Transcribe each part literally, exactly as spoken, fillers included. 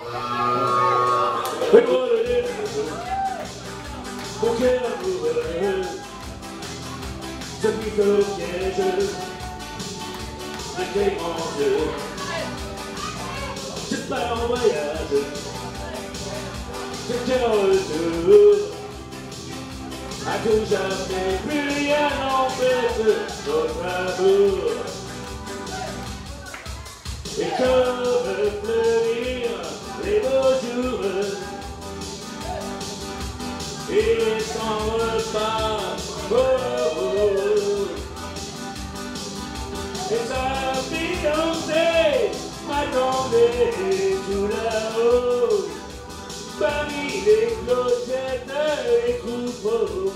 Et moi le démon, mon cœur amoureux, je vis au piège de tes grands yeux. Je pars en voyage, je tiens au retour. À tout jamais, plus rien n'empêche notre amour. Et comme fleurir les beaux jours, et sans repas, oh, oh. Et sa fiancée m'attendait tout là-haut, parmi les clochettes et troupeaux.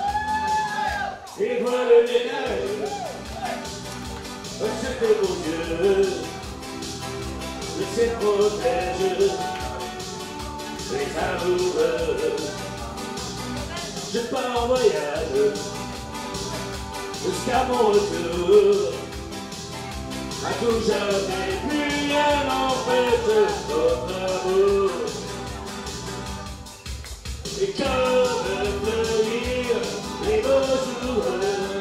Étoiles des neiges, c'était mon Dieu, le ciel protège les amoureux. Je pars en voyage jusqu'à mon retour. À tout jamais, plus rien n'empêche notre amour. Et comme fleurir les beaux jours,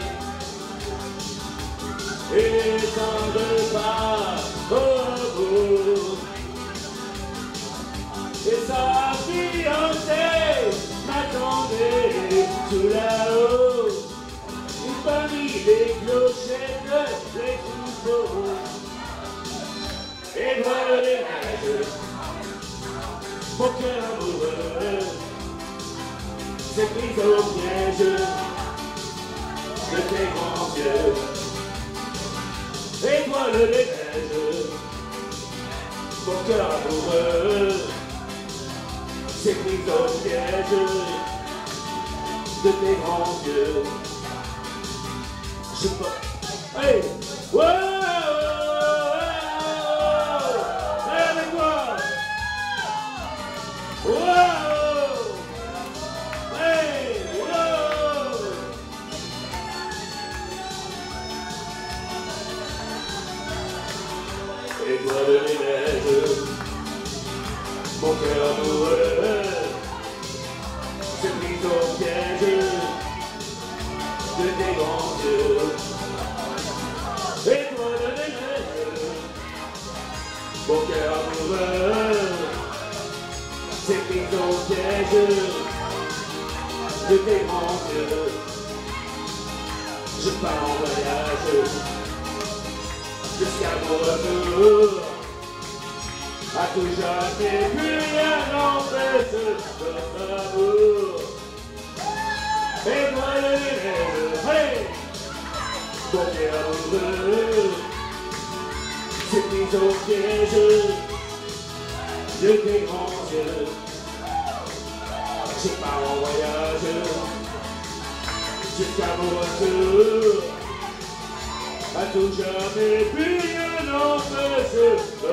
et sans repas, oh, oh. Et sa fiancée m'attendait tout là-haut, et parmi les clochettes, les troupeaux. Étoiles des neiges, mon cœur amoureux s'est pris au piège de tes grands yeux. Étoiles des neiges, mon cœur amoureux s'est pris au piège de tes grands yeux. Je peux... Hey! Wow! Hey, avec moi! Wow! Hey! Wow! Étoiles des neiges, mon cœur amoureux s'est pris au piège de tes grands yeux. Étoiles des neiges, mon cœur amoureux s'est pris au piège de tes grands yeux. Je pars en voyage jusqu'à mon retour. À tout jamais, plus rien n'empêche notre amour. Étoiles des neiges, allez! Mon cœur amoureux s'est pris au piège de tes grands yeux. Je pars en voyage jusqu'à mon retour. À tout jamais, plus rien n'empêche